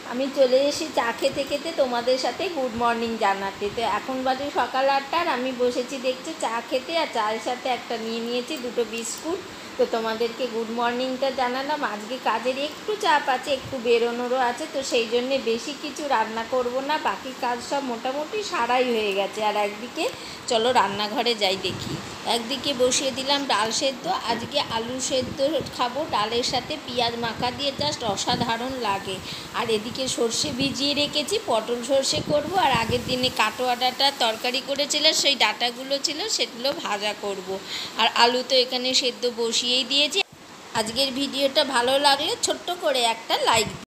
আমি চলে এসেছি চা খেতে খেতে তোমাদের সাথে গুড মর্নিং জানাতে। তো এখন বাজে সকাল 8টার, আমি বসেছি দেখছি চা খেতে, আর চায়ের সাথে একটা নিয়ে নিয়েছি দুটো বিস্কুট। তো তোমাদেরকে গুড মর্নিংটা জানালাম। আজকে কাজের একটু চাপ আছে, একটু বেরোনোরও আছে, তো সেই জন্যে বেশি কিছু রান্না করব না, বাকি কাজ সব মোটামুটি সারাই হয়ে গেছে। আর একদিকে চলো রান্নাঘরে যাই দেখি। একদিকে বসিয়ে দিলাম ডাল সেদ্ধ, আজকে আলু সেদ্ধ খাবো, ডালের সাথে পেঁয়াজ মাখা দিয়ে জাস্ট অসাধারণ লাগে। আর এদিকে সর্ষে ভিজিয়ে রেখেছি, পটল সর্ষে করব, আর আগের দিনে কাটোয়া ডাঁটা তরকারি করেছিল, সেই ডাঁটাগুলো ছিল সেগুলো ভাজা করব। আর আলু তো এখানে সেদ্ধ বসিয়েই দিয়েছি। আজকের ভিডিওটা ভালো লাগলে ছোট্ট করে একটা লাইক